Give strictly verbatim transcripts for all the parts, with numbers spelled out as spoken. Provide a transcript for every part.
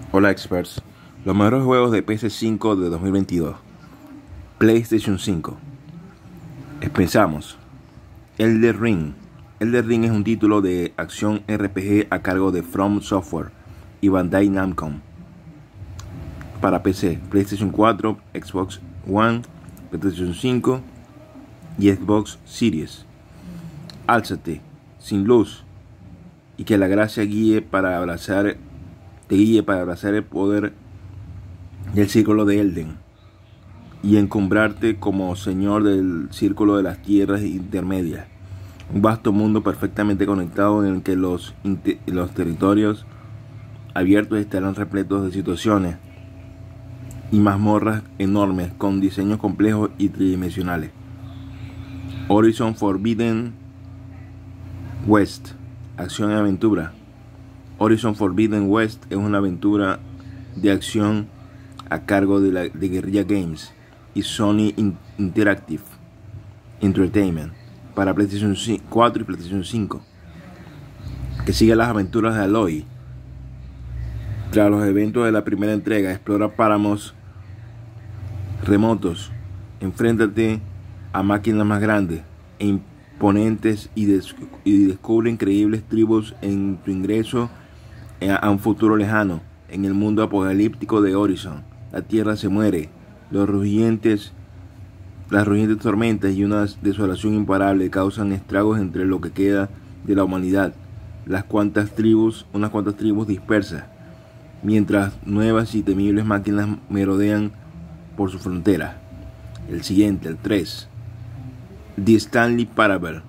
Hola experts, los mejores juegos de P S cinco de dos mil veintidós. PlayStation cinco. Empezamos. Elden Ring. Elden Ring es un título de acción R P G a cargo de From Software y Bandai Namco. Para P C, PlayStation cuatro, Xbox One, PlayStation cinco y Xbox Series. Álzate, sin luz, y que la gracia guíe para abrazar te guíe para abrazar el poder del círculo de Elden y encumbrarte como señor del círculo de las tierras intermedias, un vasto mundo perfectamente conectado en el que los, los territorios abiertos estarán repletos de situaciones y mazmorras enormes con diseños complejos y tridimensionales. Horizon Forbidden West, acción y aventura. Horizon Forbidden West es una aventura de acción a cargo de, la, de Guerrilla Games y Sony Interactive Entertainment para PlayStation cuatro y PlayStation cinco, que sigue las aventuras de Aloy. Tras los eventos de la primera entrega, explora páramos remotos, enfréntate a máquinas más grandes e imponentes y, des y descubre increíbles tribus en tu ingreso a un futuro lejano. En el mundo apocalíptico de Horizon, la tierra se muere, los rugientes, las rugientes tormentas y una desolación imparable causan estragos entre lo que queda de la humanidad, las cuantas tribus, unas cuantas tribus dispersas, mientras nuevas y temibles máquinas merodean por su frontera. El siguiente, el tres. The Stanley Parable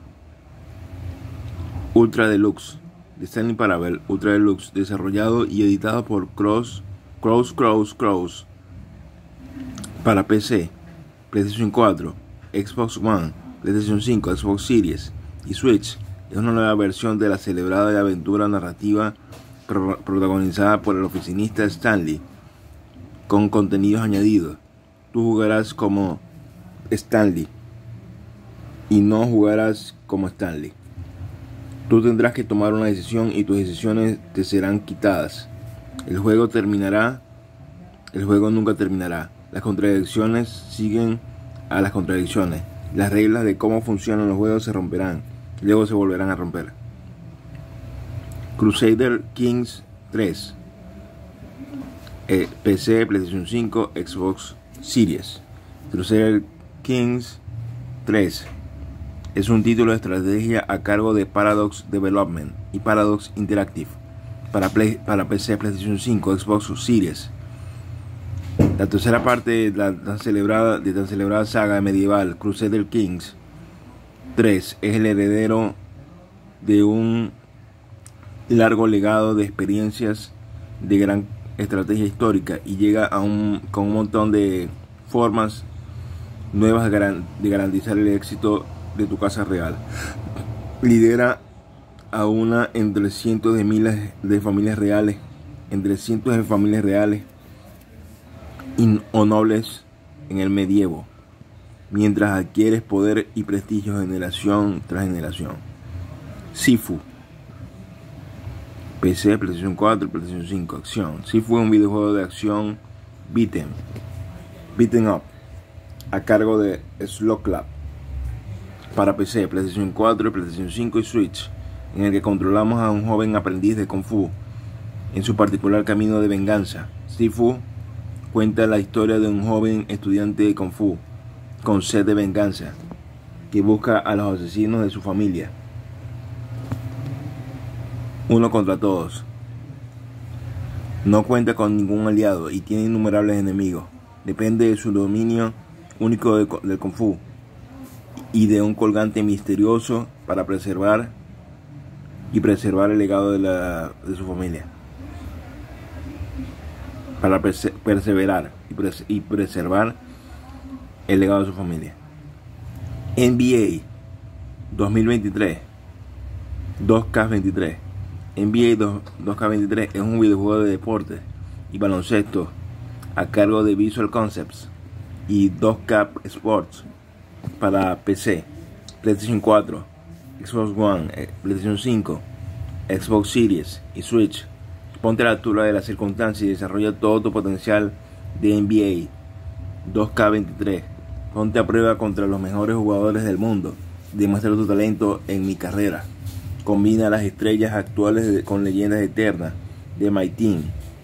Ultra Deluxe. The Stanley Parable Ultra Deluxe, desarrollado y editado por Cross Cross Cross Cross para P C, PlayStation cuatro, Xbox One, PlayStation cinco, Xbox Series y Switch. Es una nueva versión de la celebrada aventura narrativa pro protagonizada por el oficinista Stanley, con contenidos añadidos. Tú jugarás como Stanley y no jugarás como Stanley. Tú tendrás que tomar una decisión y tus decisiones te serán quitadas. El juego terminará. El juego nunca terminará. Las contradicciones siguen a las contradicciones. Las reglas de cómo funcionan los juegos se romperán. Y luego se volverán a romper. Crusader Kings tres. Eh, P C, PlayStation cinco, Xbox Series. Crusader Kings tres. Es un título de estrategia a cargo de Paradox Development y Paradox Interactive para, Play, para P C, PlayStation cinco, Xbox Series. La tercera parte de la tan celebrada, de tan celebrada saga medieval Crusader Kings tres es el heredero de un largo legado de experiencias de gran estrategia histórica y llega a un, con un montón de formas nuevas de garantizar el éxito de tu casa real. Lidera a una entre cientos de miles de familias reales, entre cientos de familias reales o nobles en el medievo, mientras adquieres poder y prestigio generación tras generación. Sifu, P C, PlayStation cuatro, PlayStation cinco, acción. Sifu es un videojuego de acción beat'em, beat'em up a cargo de Slow Clap para P C, PlayStation cuatro, PlayStation cinco y Switch, en el que controlamos a un joven aprendiz de Kung Fu en su particular camino de venganza. Sifu cuenta la historia de un joven estudiante de Kung Fu con sed de venganza que busca a los asesinos de su familia, uno contra todos. No cuenta con ningún aliado y tiene innumerables enemigos. Depende de su dominio único de, del Kung Fu y de un colgante misterioso para preservar y preservar el legado de, la, de su familia, para perse perseverar y, pres y preservar el legado de su familia. N B A dos mil veintitrés dos K veintitrés. N B A dos K veintitrés es un videojuego de deporte y baloncesto a cargo de Visual Concepts y dos K Sports para P C, PlayStation cuatro, Xbox One, PlayStation cinco, Xbox Series y Switch. Ponte a la altura de las circunstancias y desarrolla todo tu potencial de N B A dos K veintitrés. Ponte a prueba contra los mejores jugadores del mundo. Demuestra tu talento en mi carrera. Combina las estrellas actuales con leyendas eternas de My Team.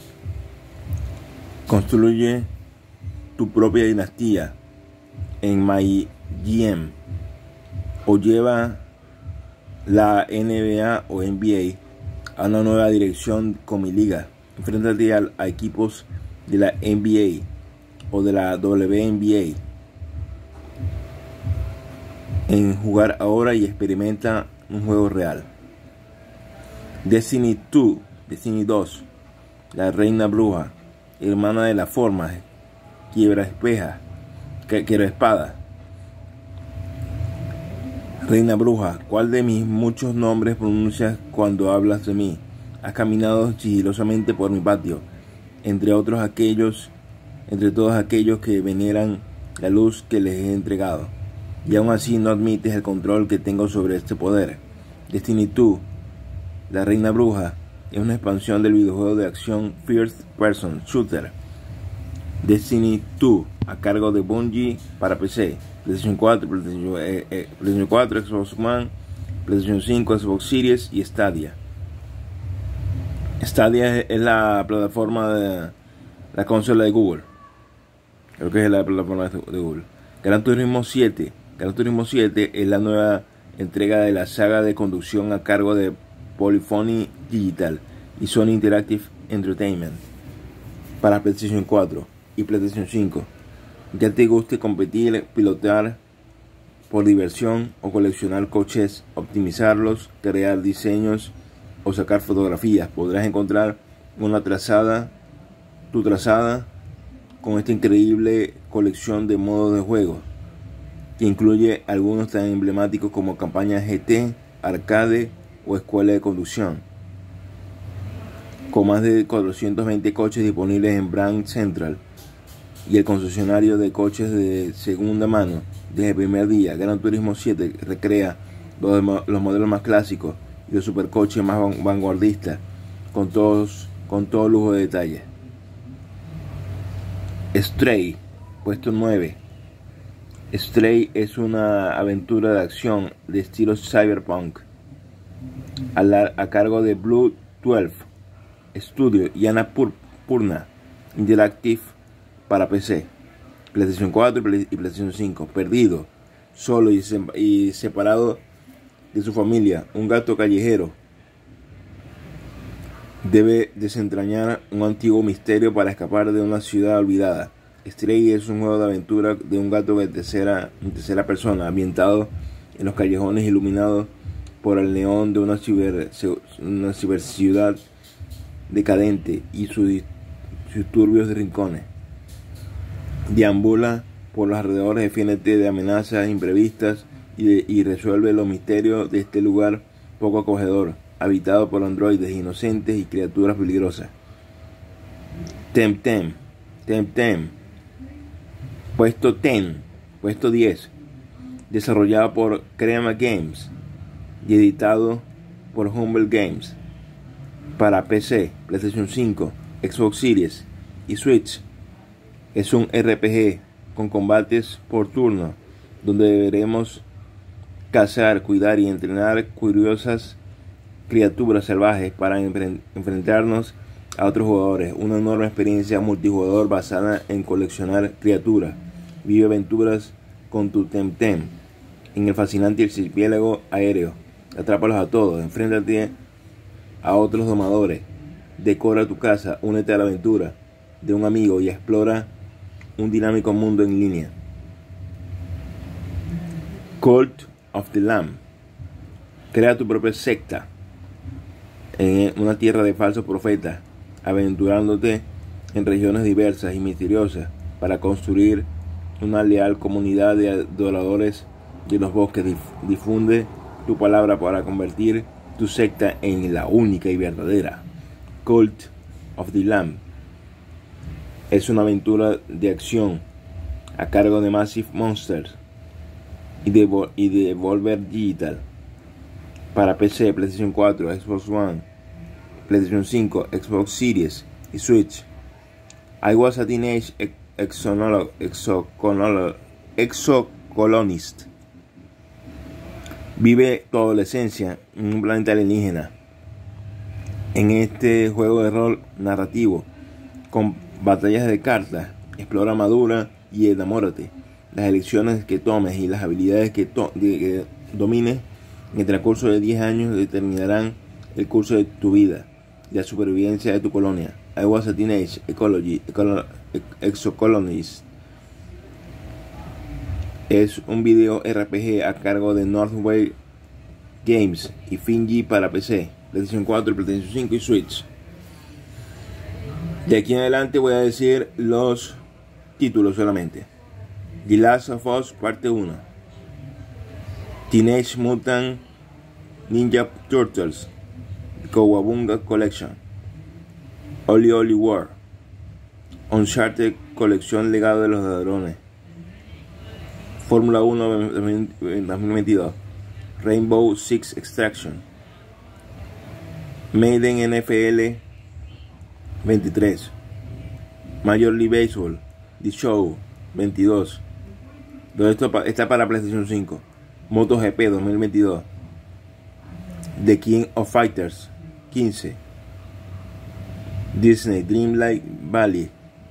Construye tu propia dinastía en My G M. O lleva la N B A o N B A a una nueva dirección con mi liga. Enfréntate a, a equipos de la N B A o de la W N B A en jugar ahora y experimenta un juego real. Destiny dos, Destiny dos, la reina bruja, hermana de la forma, quiebra espeja, quiebra espada. Reina bruja, ¿cuál de mis muchos nombres pronuncias cuando hablas de mí? Has caminado sigilosamente por mi patio, entre otros aquellos, entre todos aquellos que veneran la luz que les he entregado, y aún así no admites el control que tengo sobre este poder. Destiny dos, la reina bruja, es una expansión del videojuego de acción First Person Shooter Destiny dos, a cargo de Bungie para P C, PlayStation cuatro, PlayStation, eh, eh, PlayStation cuatro, Xbox One, PlayStation cinco, Xbox Series y Stadia. Stadia es, es la plataforma de la consola de Google. Creo que es la plataforma de Google. Gran Turismo siete. Gran Turismo siete es la nueva entrega de la saga de conducción a cargo de Polyphony Digital y Sony Interactive Entertainment para PlayStation cuatro y PlayStation cinco. Ya te guste competir, pilotar por diversión o coleccionar coches, optimizarlos, crear diseños o sacar fotografías, podrás encontrar una trazada, tu trazada con esta increíble colección de modos de juego que incluye algunos tan emblemáticos como campaña G T, arcade o escuela de conducción, con más de cuatrocientos veinte coches disponibles en Brand Central y el concesionario de coches de segunda mano. Desde el primer día, Gran Turismo siete recrea los, los modelos más clásicos y los supercoches más vanguardistas con todos con todo lujo de detalle. Stray, puesto nueve. Stray es una aventura de acción de estilo cyberpunk a, la, a cargo de Blue doce Studio y Annapurna Interactive para P C, PlayStation cuatro y PlayStation cinco. Perdido, solo y, se, y separado de su familia, un gato callejero debe desentrañar un antiguo misterio para escapar de una ciudad olvidada. Stray es un juego de aventura de un gato de tercera, en tercera persona, ambientado en los callejones iluminados por el neón de una ciber, una ciberciudad decadente y sus, sus turbios rincones. Deambula por los alrededores, defiéndete de amenazas imprevistas y, de, y resuelve los misterios de este lugar poco acogedor, habitado por androides inocentes y criaturas peligrosas. Temtem, Temtem, puesto diez, puesto diez, desarrollado por Crema Games y editado por Humble Games para P C, PlayStation cinco, Xbox Series y Switch. Es un R P G con combates por turno, donde deberemos cazar, cuidar y entrenar curiosas criaturas salvajes para enfrentarnos a otros jugadores. Una enorme experiencia multijugador basada en coleccionar criaturas. Vive aventuras con tu Temtem en el fascinante archipiélago aéreo. Atrápalos a todos, enfréntate a otros domadores, decora tu casa, únete a la aventura de un amigo y explora un dinámico mundo en línea. Cult of the Lamb. Crea tu propia secta en una tierra de falsos profetas, aventurándote en regiones diversas y misteriosas para construir una leal comunidad de adoradores de los bosques. Difunde tu palabra para convertir tu secta en la única y verdadera. Cult of the Lamb es una aventura de acción a cargo de Massive Monsters y de, y de Volver Digital para P C, PlayStation cuatro, Xbox One, PlayStation cinco, Xbox Series y Switch. I was a teenage exonolo, exocolonist. exocolonist. Vive tu adolescencia en un planeta alienígena. En este juego de rol narrativo, con batallas de cartas, explora, madura y enamórate. Las elecciones que tomes y las habilidades que, to que domines en el transcurso de diez años determinarán el curso de tu vida y la supervivencia de tu colonia. I was a teenage ecology, ecolo, exocolonist. Es un video R P G a cargo de Northway Games y Finji para P C, PlayStation cuatro, PlayStation cinco y Switch. De aquí en adelante voy a decir los títulos solamente. The Last of Us Parte uno, Teenage Mutant Ninja Turtles Cowabunga Collection, Oli Oli War, Uncharted Colección Legado de los Ladrones, Fórmula uno dos mil veintidós, Rainbow Six Extraction, Maiden N F L veintitrés, Major League Baseball The Show veintidós. Todo esto está para PlayStation cinco. MotoGP dos mil veintidós, The King of Fighters quince, Disney Dreamlight Valley,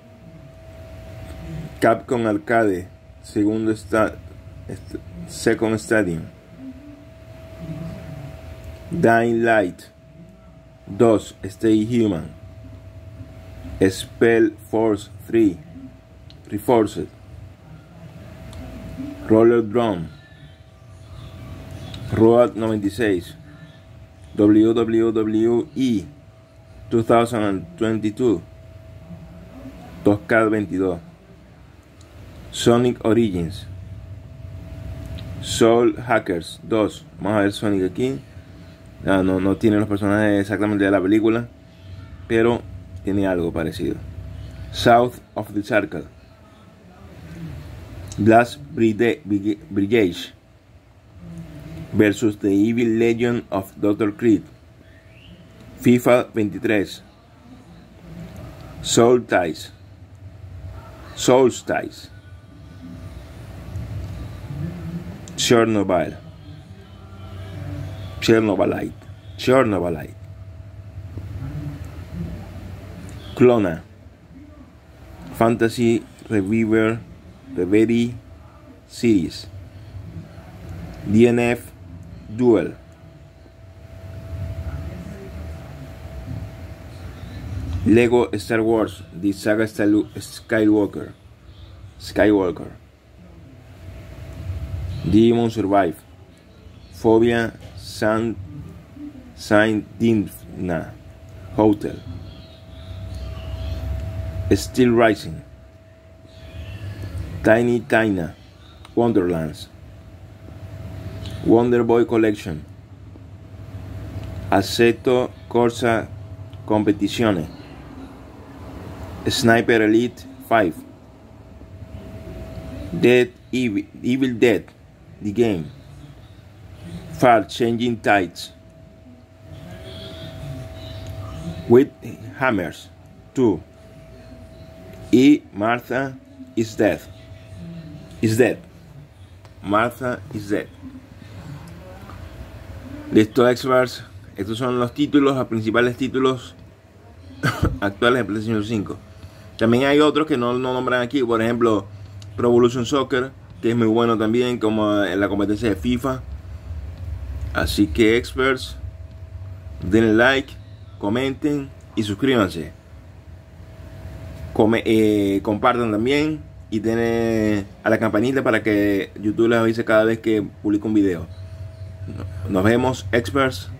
Capcom Arcade Segundo sta Second Stadium, Dying Light dos, Stay Human, Spell Force tres, Reforced, Roller Drum, Road noventa y seis, W W W E dos mil veintidós, Toscad veintidós, Sonic Origins, Soul Hackers dos. Vamos a ver Sonic aquí. No, no, no tiene los personajes exactamente de la película, pero tiene algo parecido. South of the Circle, Blast Brigade versus The Evil Legion of doctor Creed, FIFA veintitrés, Soul Ties, Soul Ties, Chernobyl, Chernobylite, Chernobylite, Clona, Fantasy Reviver Reverie Series, D N F Duel, Lego Star Wars The Saga Skywalker, Skywalker, Digimon Survive, Phobia San Saint Dina Hotel, Steel Rising, Tiny Tina Wonderlands, Wonder Boy Collection, Assetto Corsa Competizione, Sniper Elite cinco, Dead Evil, Evil Dead The Game, Far Changing Tides, With Hammers dos y Martha is Dead. Is Dead. Martha is Dead. Listo, experts. Estos son los títulos, los principales títulos actuales de PlayStation cinco. También hay otros que no, no nombran aquí. Por ejemplo, Pro Evolution Soccer, que es muy bueno también, como en la competencia de FIFA. Así que, experts, denle like, comenten y suscríbanse. Come, eh, compartan también y denle a la campanita para que YouTube les avise cada vez que publico un video. Nos vemos, experts.